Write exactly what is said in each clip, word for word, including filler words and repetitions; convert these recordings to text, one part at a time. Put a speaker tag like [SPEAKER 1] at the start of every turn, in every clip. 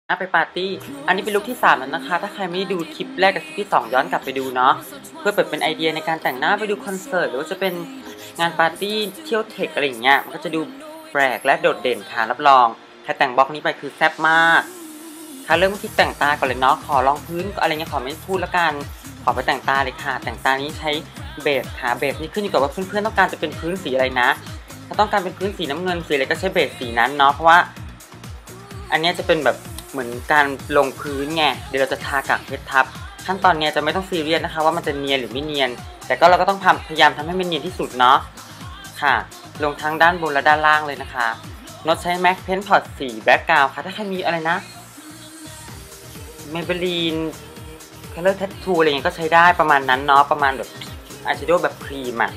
[SPEAKER 1] ไปปาร์ตี้อันนี้เป็นลุคที่สามแล้วนะคะถ้าใครไม่ได้ดูคลิปแรกกับคลิปที่สองย้อนกลับไปดูเนาะเพื่อเปิดเป็นไอเดียในการแต่งหน้าไปดูคอนเสิร์ตหรือว่าจะเป็นงานปาร์ตี้เที่ยวเทคอะไรอย่างเงี้ยมันก็จะดูแปลกและโดดเด่นค่ะรับรองใครแต่งบล็อกนี้ไปคือแซ่บมากค่ะเริ่มที่แต่งตาก่อนเลยเนาะขอรองพื้นอะไรเงี้ยขอไม่พูดละกันขอไปแต่งตาเลยค่ะแต่งตานี้ใช้เบสค่ะเบสนี่ขึ้นอยู่กับว่าเพื่อนๆต้องการจะเป็นพื้นสีอะไรนะถ้าต้องการเป็นพื้นสีน้ำเงินสีอะไรก็ใช้เบสสีนั้นเนาะเพราะว่าอันนี้จะเป็นแบบเหมือนการลงพื้นไงเดี๋ยวเราจะทากากเพชรทับขั้นตอนนี้จะไม่ต้องซีเรียสนะคะว่ามันจะเนียนหรือไม่เนียนแต่ก็เราก็ต้องพยายามทำให้มันเนียนที่สุดเนาะค่ะลงทั้งด้านบนและด้านล่างเลยนะคะโน้ตใช้แม็กเพนพอร์ตสีแบ็กกราวด์ค่ะถ้าใครมีอะไรนะเมเบลีนคัลเลอร์แทททูอะไรเงี้ยก็ใช้ได้ประมาณนั้นเนาะประมาณแบบอายแชโดว์แบบครีมอ่ะ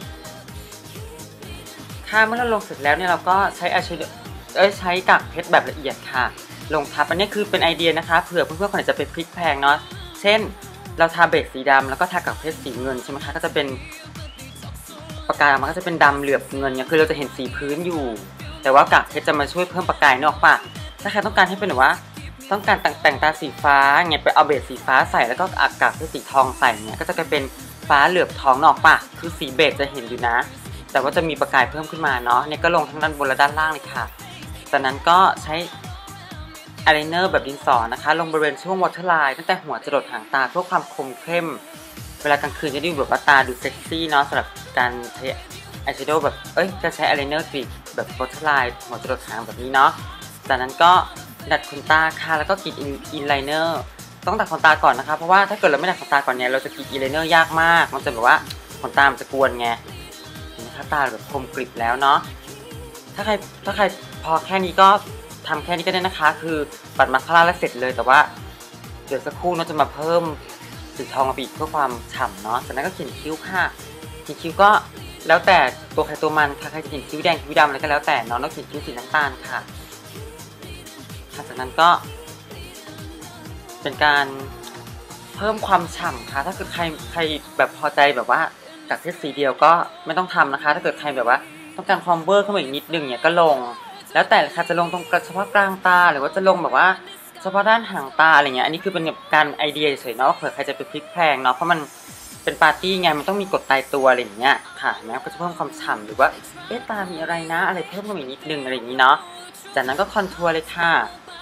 [SPEAKER 1] ค่ะเมื่อเราลงเสร็จแล้วเนี่ยเราก็ใช้อายแชโดว์เอ้ยใช้กากเพชรแบบละเอียดค่ะลงทับอันนี้คือเป็นไอเดียนะคะเผื่อเพื่อนๆคนไหนจะไปพลิกแพงเนาะเช่นเราทาเบสสีดำแล้วก็ทากากเพชรสีเงินใช่ไหมคะก็จะเป็นประกายมันก็จะเป็นดำเหลือบเงินเนี่ยคือเราจะเห็นสีพื้นอยู่แต่ว่ากากเพชรจะมาช่วยเพิ่มประกายนอกป่ะถ้าใครต้องการให้เป็นแบบว่าต้องการแต่งแต่งตาสีฟ้าเงี้ยไปเอาเบสสีฟ้าใส่แล้วก็อากากเพชรสีทองใส่เนี่ยก็จะกลายเป็นฟ้าเหลือบทองนอกป่ะคือสีเบสจะเห็นอยู่นะแต่ว่าจะมีประกายเพิ่มขึ้นมาเนาะเนี่ยก็ลงทั้งด้านบนและด้านล่างเลยค่ะจากนั้นก็ใช้อายไลเนอร์แบบดินสอนะคะลงบริเวณช่วงวอเตอร์ไลน์ตั้งแต่หัวจรดหางตาเพื่อความคมเข้มเวลากลางคืนจะดูแบบว่าตาดูเซ็กซี่เนาะสำหรับการใช้อายแชโดว์แบบเอ้ยจะใช้อายไลเนอร์สีแบบวอเตอร์ไลน์หัวจรดหางแบบนี้เนาะจากนั้นก็ดัดขนตาค่ะแล้วก็กรีดอินไลเนอร์ต้องดัดขนตาก่อนนะคะเพราะว่าถ้าเกิดเราไม่ดัดขนตาก่อนเนี่ยเราจะกรีดอินไลเนอร์ยากมากมันจะแบบว่าขนตามันจะกวนไงนะคะตาแบบคมกริบแล้วเนาะถ้าใครถ้าใครพอแค่นี้ก็ทำแค่นี้ก็ได้นะคะคือปัดมาสคาร่าแล้วเสร็จเลยแต่ว่าเดี๋ยวสักครู่เราจะมาเพิ่มสีทองมาอีกเพื่อความฉ่ำเนาะจากนั้นก็เขียนคิ้วค่ะเขียนคิ้วก็แล้วแต่ตัวใครตัวมันค่ะใครจะเขียนคิ้วแดงคิ้วดำอะไรก็แล้วแต่เนาะแล้วเขียนคิ้วสีน้ำตาลค่ะจากนั้นก็เป็นการเพิ่มความฉ่ำค่ะถ้าเกิดใครใครแบบพอใจแบบว่าจากเพชรสีเดียวก็ไม่ต้องทำนะคะถ้าเกิดใครแบบว่าต้องการความเวอร์ขึ้นมาอีกนิดนึงเนี่ยก็ลงแล้วแต่ค่ะจะลงตรงเฉพาะกลางตาหรือว่าจะลงแบบว่าเฉพาะด้านหางตาอะไรเงี้ยอันนี้คือเป็นการไอเดียเฉยๆเนาะเผื่อใครจะไปพลิกแพลงเนาะเพราะมันเป็นปาร์ตี้ไงมันต้องมีกฎตายตัวอะไรอย่างเงี้ยค่ะแม้ก็จะเพิ่มความฉ่ำหรือว่าเอ๊ะตามีอะไรนะอะไรเพิ่มขึ้นมาอีกนิดนึงอะไรอย่างนี้เนาะจากนั้นก็คอนทัวร์เลยค่ะ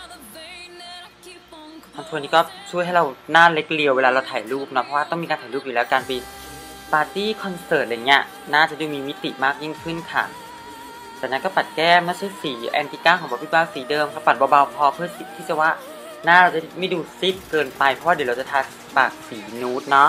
[SPEAKER 1] คอนทัวร์นี้ก็ช่วยให้เราหน้าเล็กเรียวเวลาเราถ่ายรูปนะเพราะว่าต้องมีการถ่ายรูปอยู่แล้วการไปปาร์ตี้คอนเสิร์ตอะไรเงี้ยน่าจะดูมีมิติมากยิ่งขึ้นค่ะจากนั้นก็ปัดแก้มไม่ใช่สีแอนติก้าของบอบบี้บ้าสีเดิมค่ะปัดเบาๆพอเพื่อที่จะว่าหน้าเราจะไม่ดูซีดเกินไปเพราะว่าเดี๋ยวเราจะทาปากสีนูดเนาะ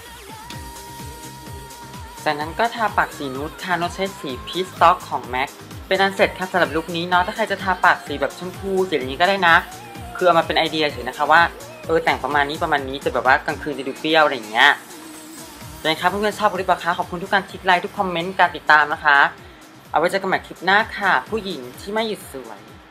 [SPEAKER 1] จากนั้นก็ทาปากสีนูดค่ะโน้ตใช้สีพีชสต็อกของแม็กเป็นอันเสร็จค่ะสำหรับลุคนี้เนาะถ้าใครจะทาปากสีแบบชมพูสีอะไรนี้ก็ได้นะคือเอามาเป็นไอเดียเฉยนะคะว่าเออแต่งประมาณนี้ประมาณนี้จะแบบว่ากลางคืนจะดูเปรี้ยวอะไรอย่างเงี้ยนะครับเพื่อนๆชอบหรือเปล่าคะขอบคุณทุกการคลิกไลค์ทุกคอมเมนต์การติดตามนะคะเอาไว้เจอกันใหม่คลิปหน้าค่ะผู้หญิงที่ไม่หยุดสวย